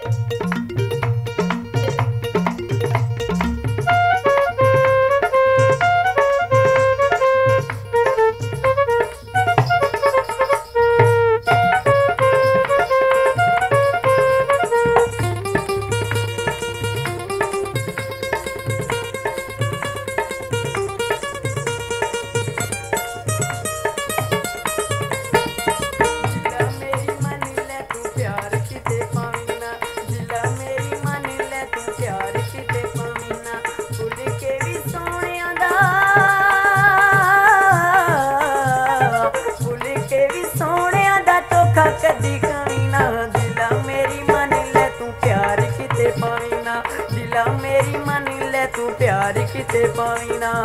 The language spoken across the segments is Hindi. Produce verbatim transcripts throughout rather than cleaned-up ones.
कदी कमी ना दिला मेरी मन ले तू प्यार किते पावी ना दिला मेरी मन ले तू प्यार किते पावी ना।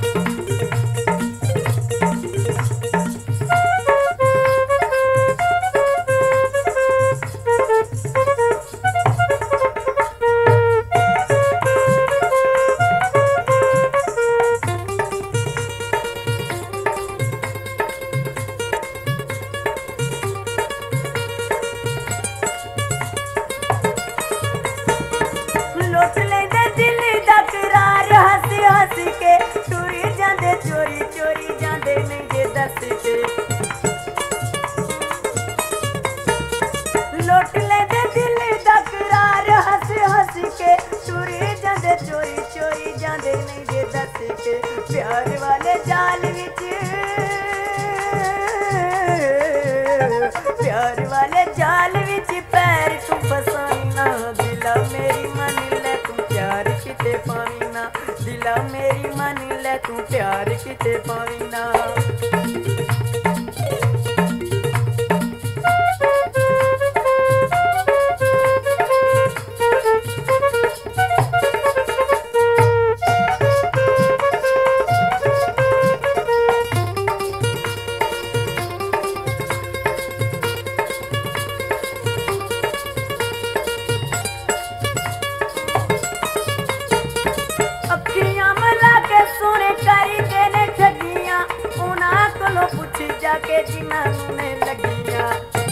चोरी चोरी जांदे नहीं जे दस के लुट लेंदे दिल दा करार हंस हंस के टुरी जांदे चोरी चोरी जांदे नहीं जे दस के प्यार वाले जाल विच प्यार वाले जाल विच पैर तू फसाई ना दिला मेरी मन ले तू प्यार किते पावी ना दिला मेरी मन ले तू प्यार किते पावी ना। पूछ जाके जिन्हां ने लगियां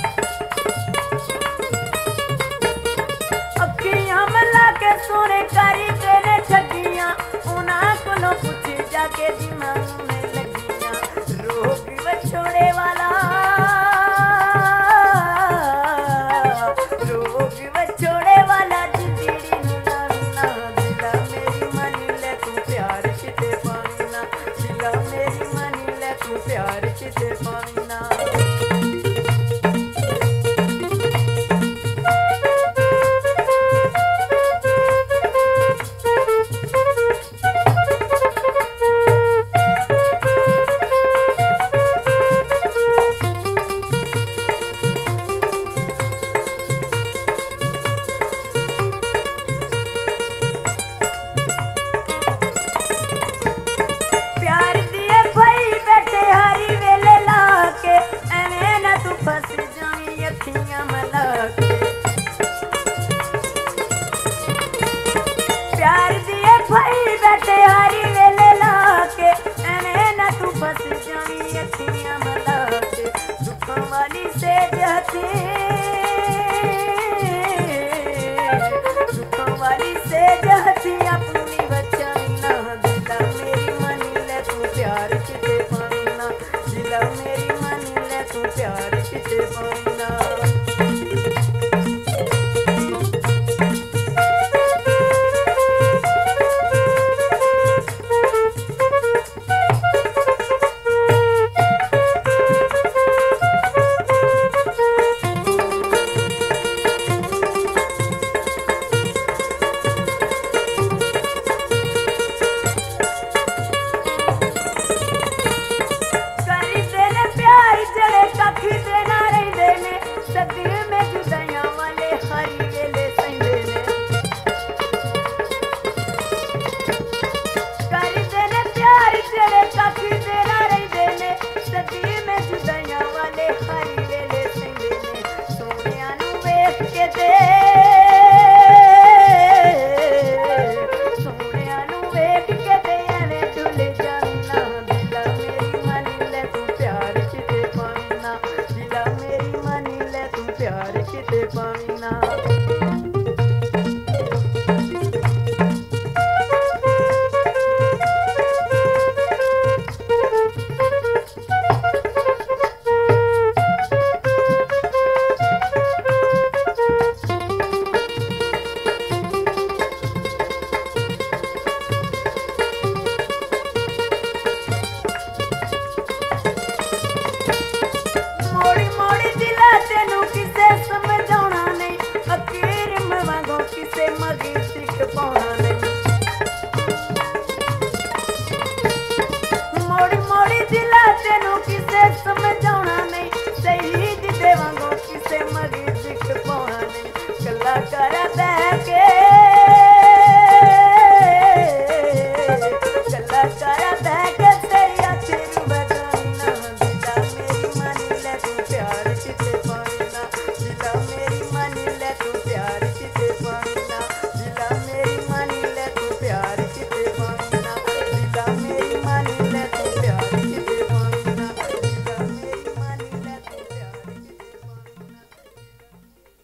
अखियां मला के सोने कारी तेरे ठगियां उन्हां कोलों पूछ जाके जिन्हां ने लगियां रोग बछोड़े वाला रोग